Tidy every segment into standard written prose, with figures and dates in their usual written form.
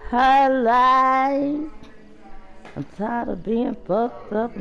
Highlight. I'm tired of being fucked up.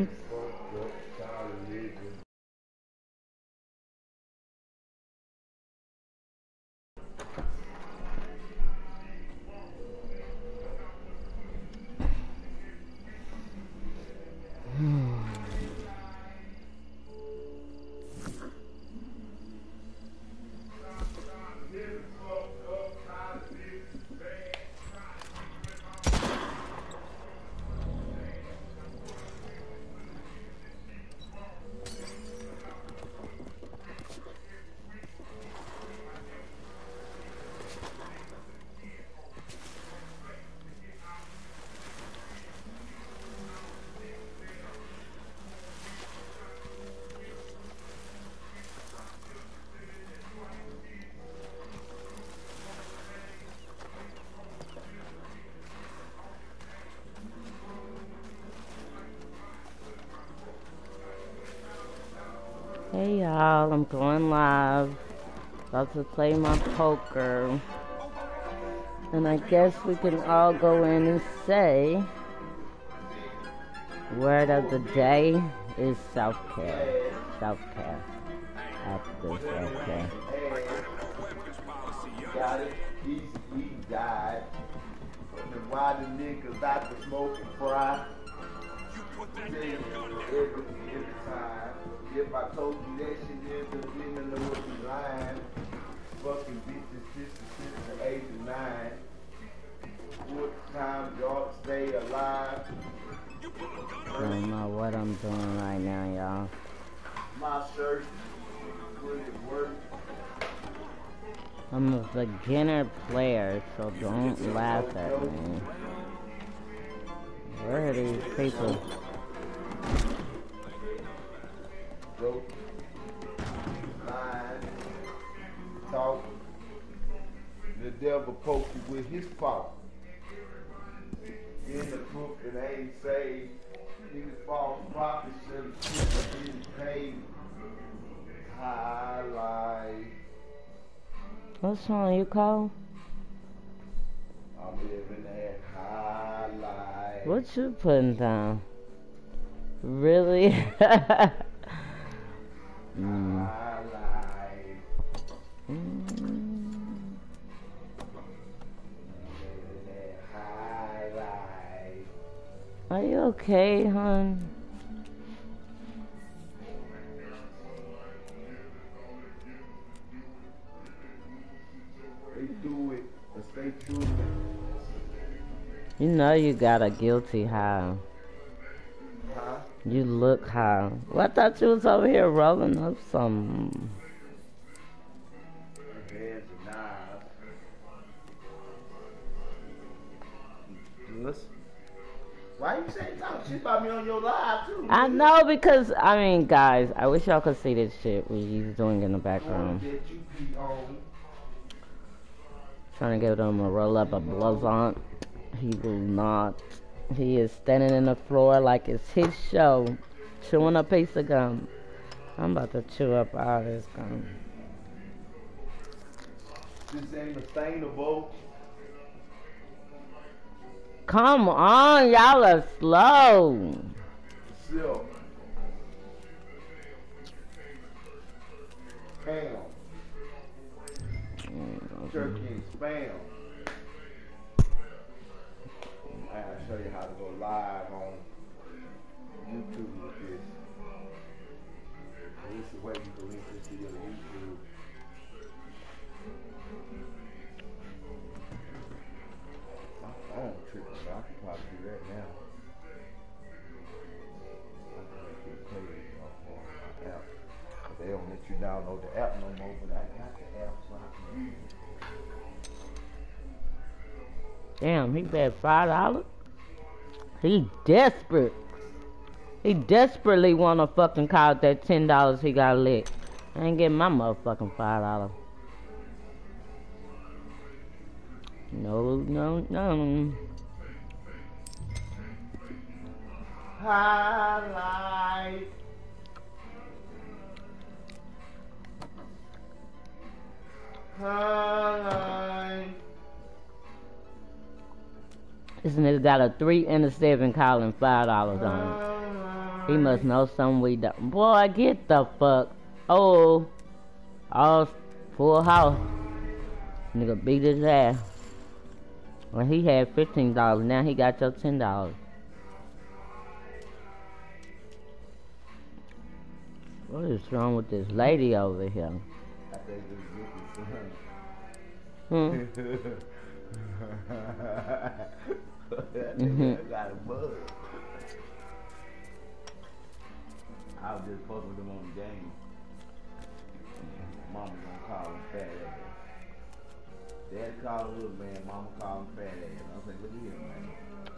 Hey y'all, I'm going live. About to play my poker. And I guess we can all go in and say, word of the day is self-care. Self-care. After self-care. Got it. He died. Why the niggas out to smoke and fry? Every time. If I told you that shit, then the women know what you lying. Fucking bitches, sister, 8 and 9. What time y'all stay alive? I don't know what I'm doing right now, y'all. My shirt, put it work. I'm a beginner player, so don't laugh at me. Where are these people? Broke, lying, talk. The devil poked you with his fault. In the book and ain't saved. Niggas false prophets should have been paid. Highlight. What song you call? I'm living that highlight. What you putting down? Really? Highlight. Highlight. Are you okay, hon? They do it, but stay true. You know you got a guilty high. Huh? You look high. Well, I thought you was over here rolling up some. Heads and knives. Listen. Why you saying talk shit about me on your live too? I know because, I mean, guys, I wish y'all could see this shit what he's doing in the background. Trying to give him a roll up a blunt. He will not. He is standing in the floor like it's his show, chewing a piece of gum. I'm about to chew up all this gum. This ain't sustainable. Come on, y'all are slow. Silk. Ham. Turkey and spam. I'll show you how to go live on YouTube with this. This is the way you can link this to your YouTube. My phone tripping, so I can probably do that now. I can't get paid on my app. But they don't let you download the app no more, but I got the app so I can use it. Damn, he bet $5. He desperate. He desperately wanna fucking call that $10 he got licked. I ain't getting my motherfucking $5. No. Highlight. Highlight. This nigga got a 3 and a 7 calling $5 on it. He must know something we don't. Boy, get the fuck. Oh, all full house. Nigga beat his ass. Well, he had $15. Now he got your $10. What is wrong with this lady over here? I think it's That got a bug. I was just fucking with them on the game. Mama gonna call him fat ass. Dad called him little man, mama called him fat ass. I was like, look at him, man.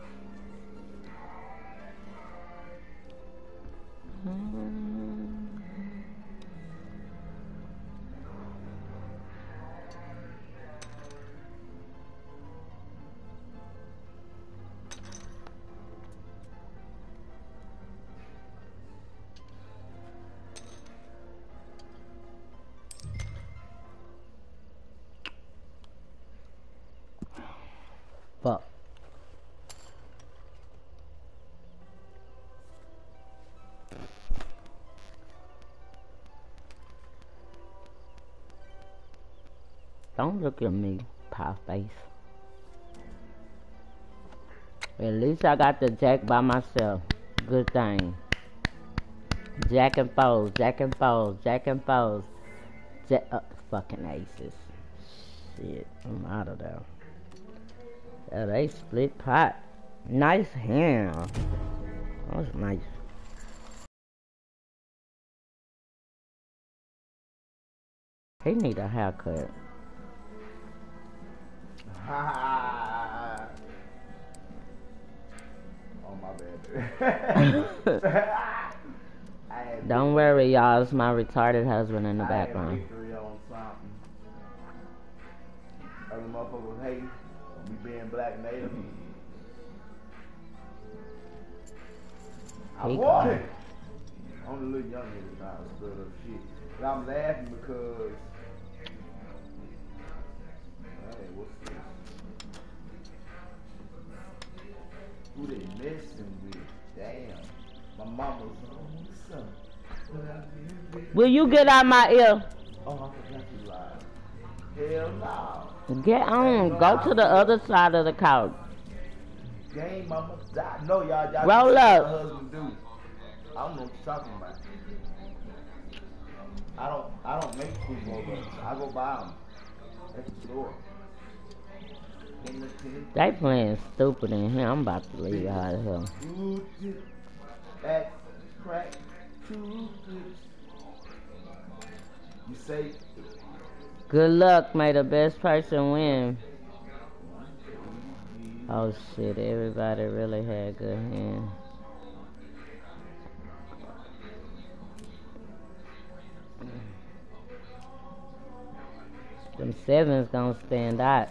Fuck. Don't look at me, pie face. At least I got the jack by myself. Good thing. Jack and foes, jack and foes, jack and foes. Fucking aces. Shit, I'm out of there. Yeah, they split pot. Nice hand. That was nice. He need a haircut. Oh my bad. Don't worry, y'all. It's my retarded husband in the background. Other motherfuckers hating. We being black native. I want it. I'm a little young nigga trying to stir up shit. But I'm laughing because hey, what's this? Who they messing with? Damn. My mama's on son. Will you get out my ear? Oh, I forgot you lied. Hell no. Get on. Go to the other side of the couch. Game mama die. No, y'all roll up. My husband do. I don't know what you're talking about. I don't make food roll-ups. I go buy them at the store. They playing stupid in here. I'm about to leave out of here. That crack too good. You say good luck. May the best person win. Oh shit, everybody really had good hands. Them sevens gonna stand out.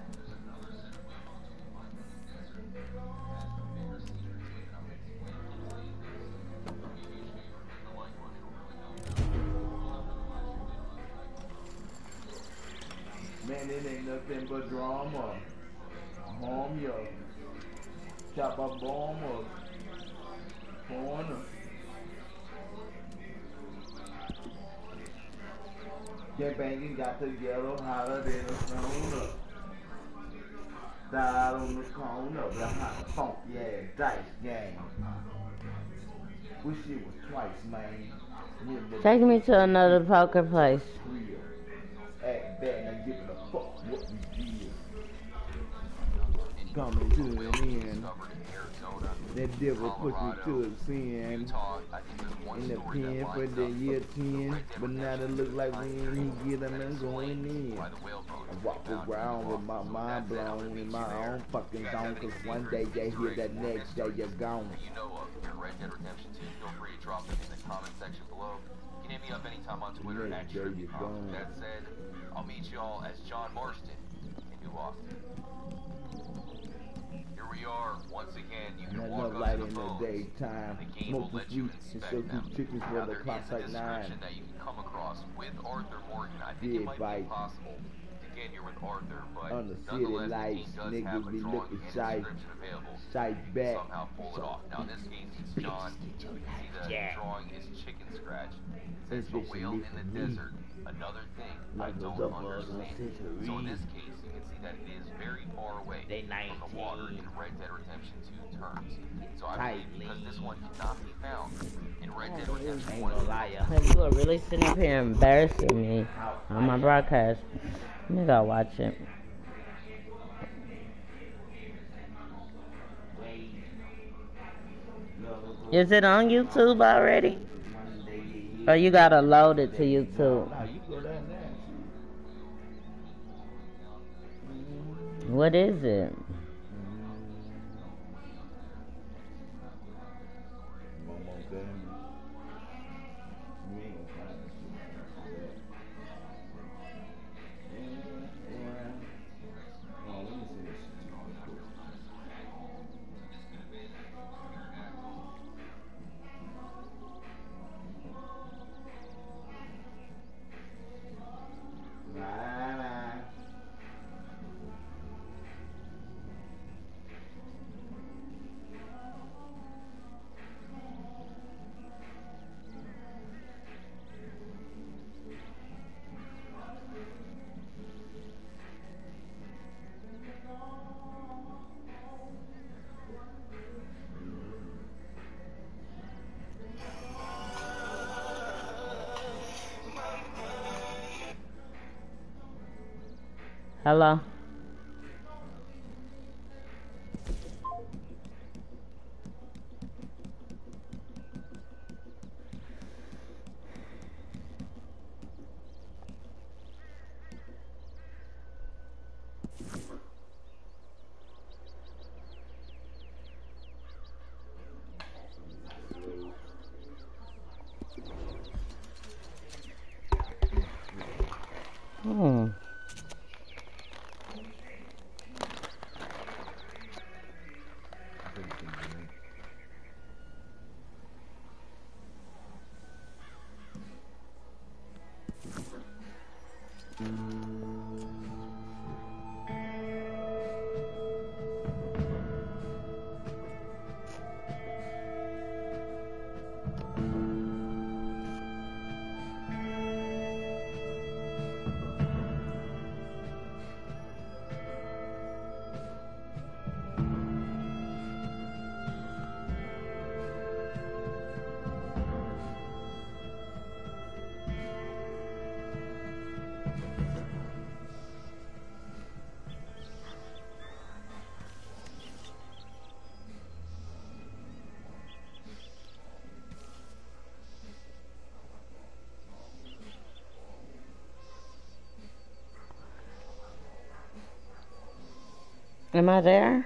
man, it ain't nothing but drama. Harm ya. Chop up bomber. Corner. Get banging, got together, hotter than a sauna. Died on the corner, behind the funky ass dice game. Wish it was twice, man. Take me to another poker place. Act back and give it a fuck what we did. Coming to an end. That devil put me to a sin. In the pen for the year 10. But now it look like when he get them and going in. I walk around with my mind blown in my own fucking zone. Cause one day you hear that next day you're gone. You know of your Red Dead Redemption team, feel free to drop them in the comment section below. You can hit me up anytime on Twitter at Rdr2. That said, I'll meet y'all as John Marston in New Austin. Here we are, once again, you can walk up to the phone. Daytime. The game will let you inspect them. Now, there is a description that you can come across with Arthur Morgan. I think it might be possible to understand you're with Arthur, but On the city nonetheless, the lights, team does have niggas a be drawing looking and shy description available back. to somehow pull it off. Now in this case, it's John. You can see the drawing is chicken scratch. It says a whale in the desert. Another thing I don't understand. So in this case, you can see that it is very far away from the water in Red Dead Redemption 2 terms. So I believe because this one cannot be found in Red Dead Redemption 1. Like, you are really sitting up here embarrassing me on my broadcast. Let me go watch it. Is it on YouTube already? Or you gotta load it to YouTube? What is it? Hello? Am I there?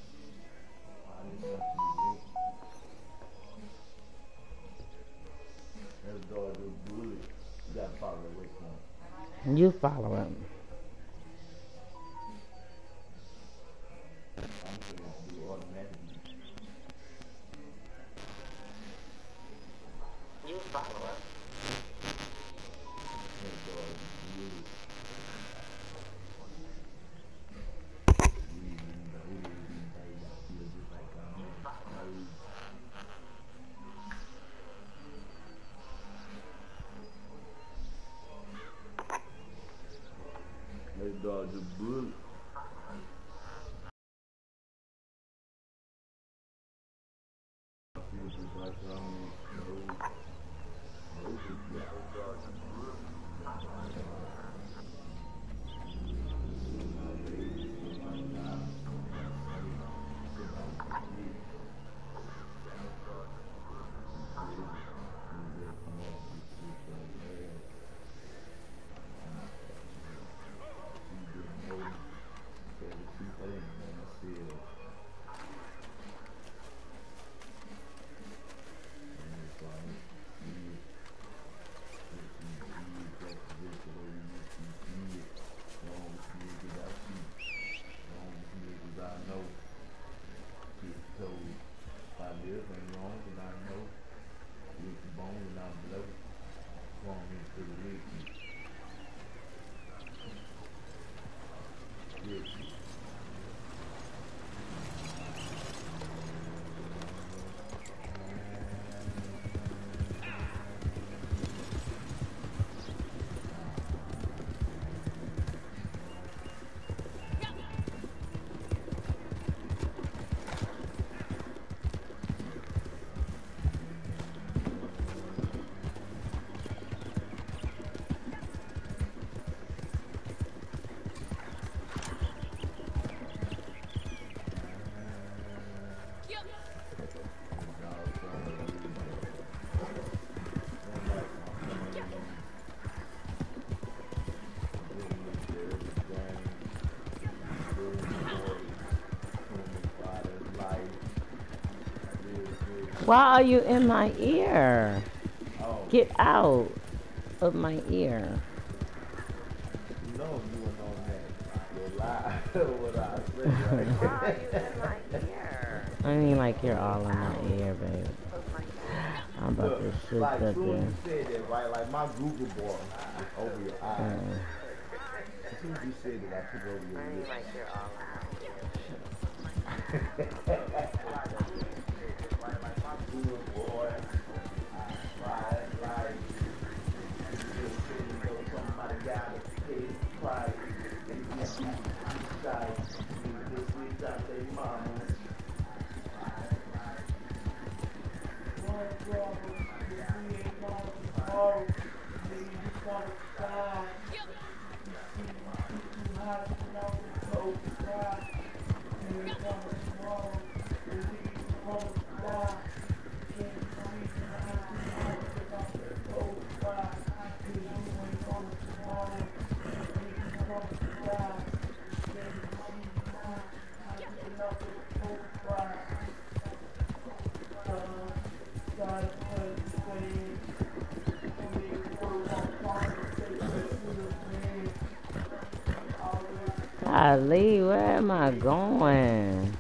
You follow him. You follow him. Let's dodge a bullet. Why are you in my ear? Oh. Get out of my ear. You know you were on that. You'll lie what I say, right? Why are you in my ear? I mean, like you're all in my ear, babe. I'm about Look, to shoot like that soon as thing. you said that, right? Like my Google bar over your eye. As soon as you said that, I took over your I mean, lips. like you're all in my Good boy. Right, like you said, you know, somebody got to pay the price. And you just decide you just reach out to their mama. Golly, where am I going?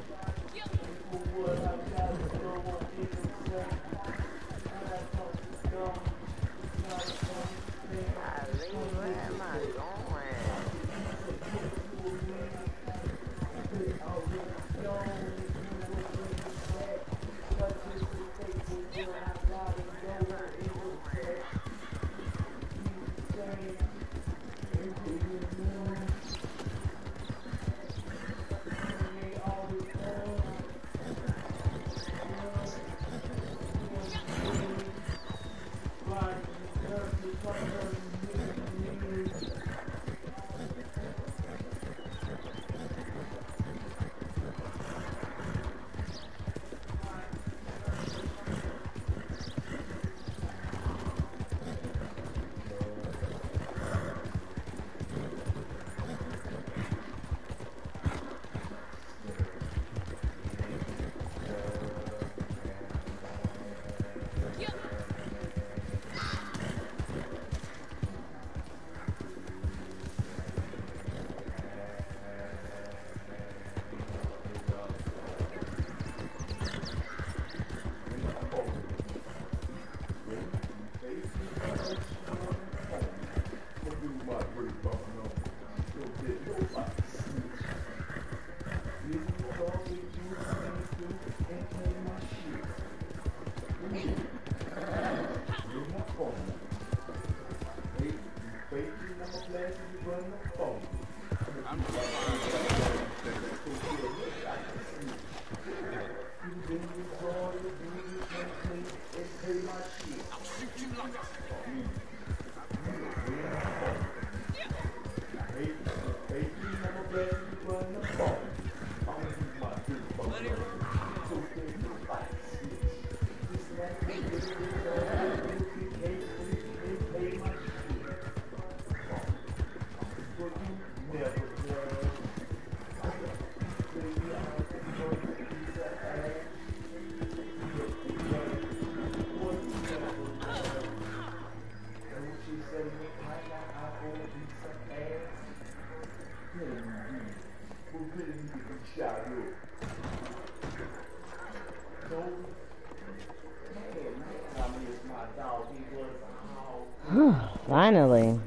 Finally.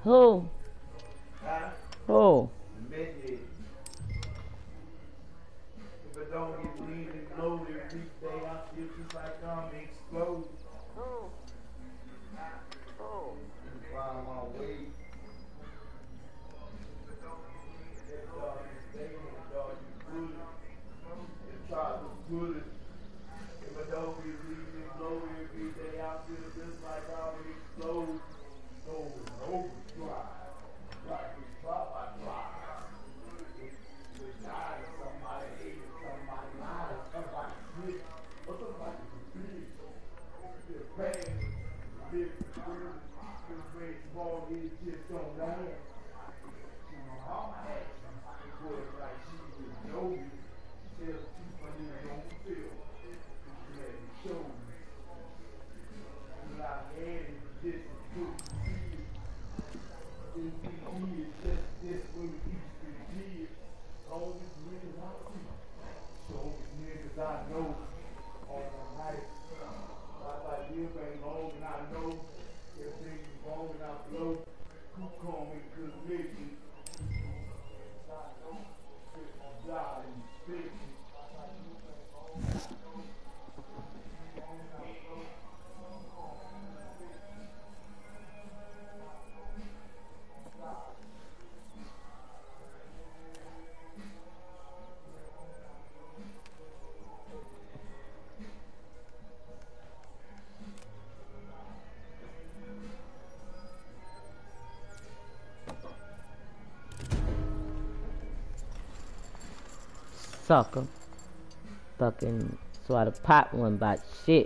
Who? Huh? Who? Midget. If I don't get lean and loaded every day, I feel just like I'm exploding. Find my way. That dog is staying, dog, you good. You try to good. If I don't get lean and loaded every day, I feel just like I'm exploding. Overdrive. Like we drop, I drive. Somebody hated, somebody lied, somebody sick, or somebody forbid. The pain, live good, the way wrong is just don't land. My mama had some was like she was Joey. Tell people you don't feel. She had to show me. What I had is just as good to see it. It's just this way we used to be. All these niggas I see. So niggas I know all my life. I live ain't long and I know everything is wrong and I blow. Who call me good niggas? I know it's my job and you fix it. Sucker. Fucking swat a pop one about shit.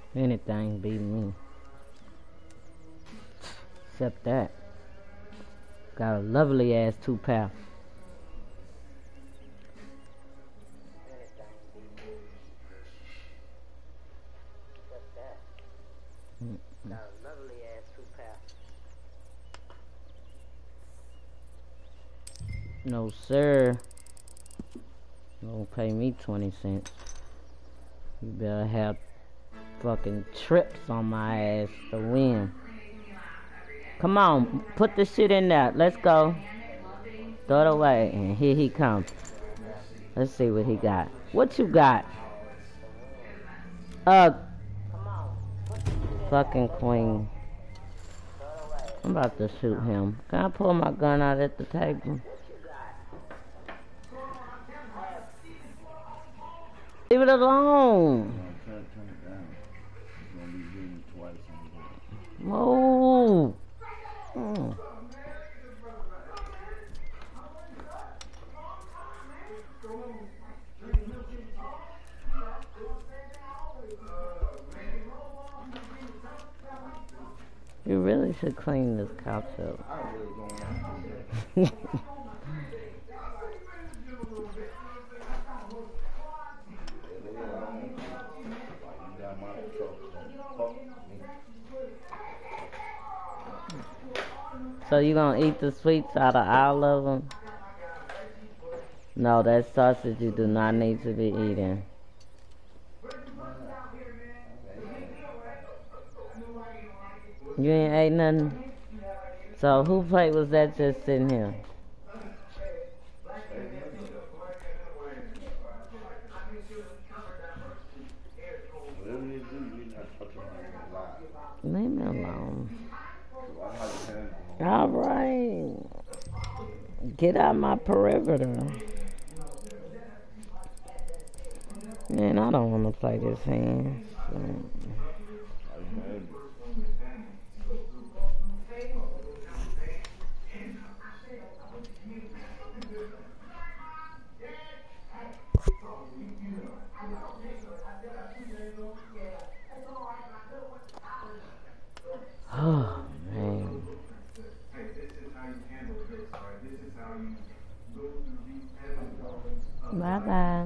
Anything beat me. Except that. Got a lovely ass 2-pack. Got a lovely ass 2-pack. No sir. Don't pay me 20 cents. You better have fucking trips on my ass to win. Come on, put the shit in there. Let's go. Throw it away, and here he comes. Let's see what he got. What you got? Fucking queen. I'm about to shoot him. Can I pull my gun out at the table? Leave it alone. Move. You really should clean this couch up. So you gonna eat the sweets out of all of them? No, that sausage you do not need to be eating. You ain't ate nothing? So who plate was that just sitting here? Leave me alone. Alright. Get out my perimeter. Man, I don't want to play this hand. Oh, man. Bye-bye.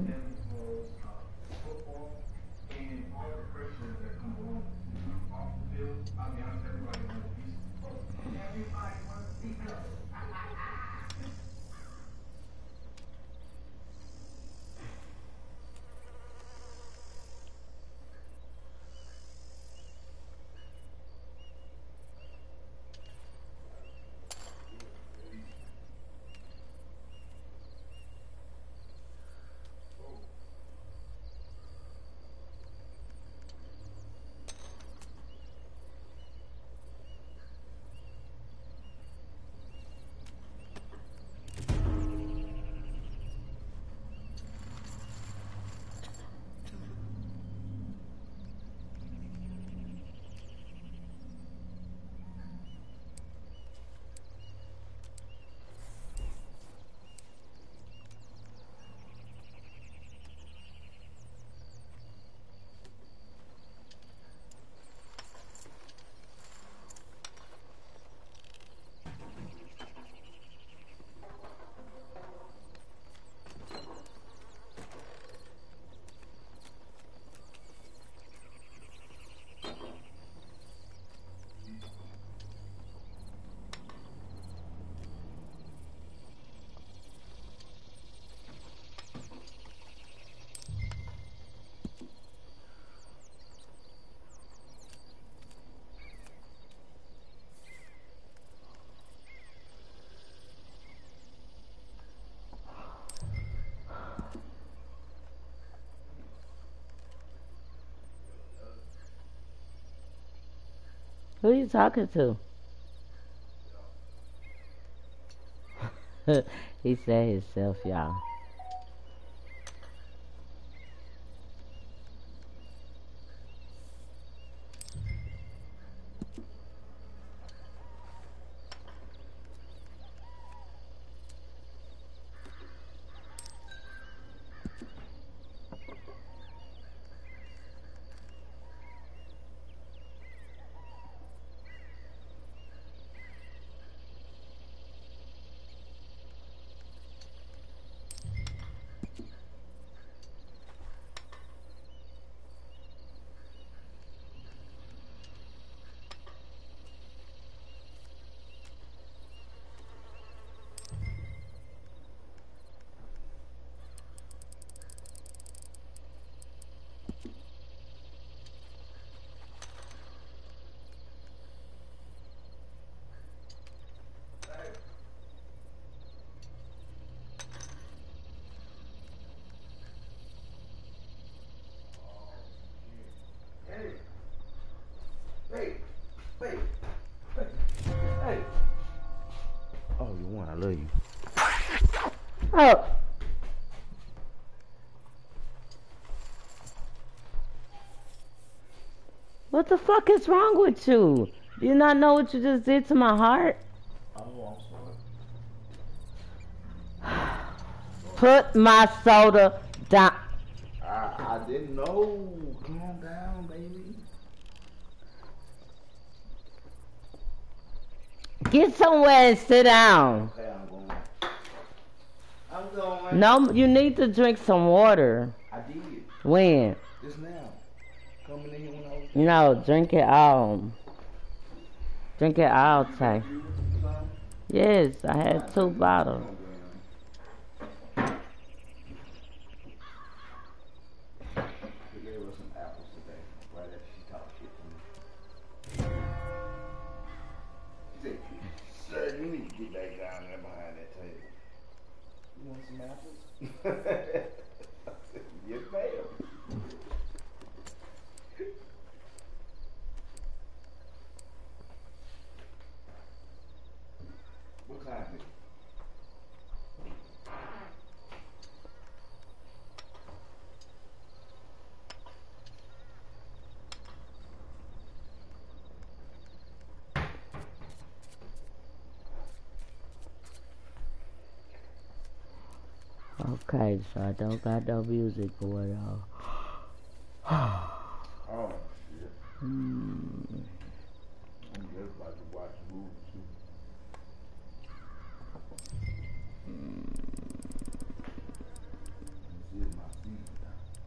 Who are you talking to? He said himself, y'all. Oh. What the fuck is wrong with you? Do you not know what you just did to my heart? Oh, I'm sorry. Put my soda down. I didn't know. Calm down, baby. Get somewhere and sit down. Okay, I'm going. No, you need to drink some water. I did. When? Just now. Coming in here when I was... No, drink it all. Drink it all, Tay. Yes, I had 2 bottles. They gave us some apples today, right after she talked shit to me. She said, sir, you need to get back down there behind that table. You want some apples? I said, yes, ma'am. What time is it? Okay, so I don't got no music for y'all. Oh, shit. I'm just about to watch a movie, too. This is my season now.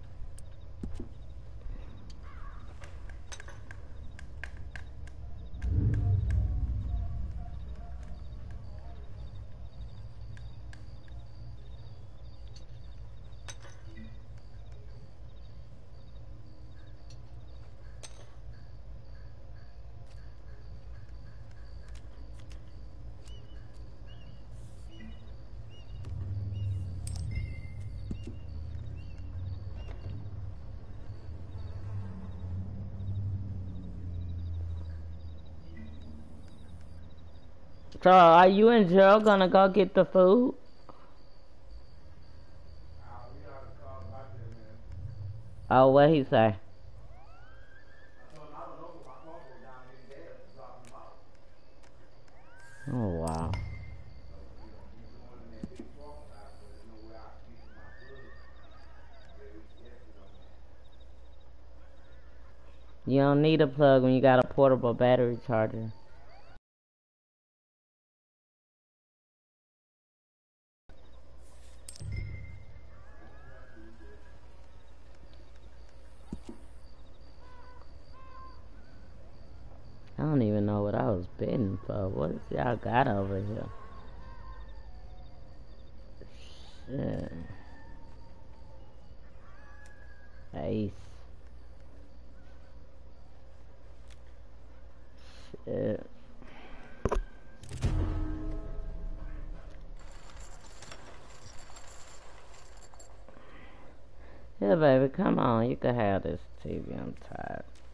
So, are you and Joe gonna go get the food? Oh, what he say? Oh, wow. You don't need a plug when you got a portable battery charger. I don't even know what I was bidding for. What is y'all got over here? Shit. Ace. Shit. Yeah, baby, come on. You can have this TV. I'm tired.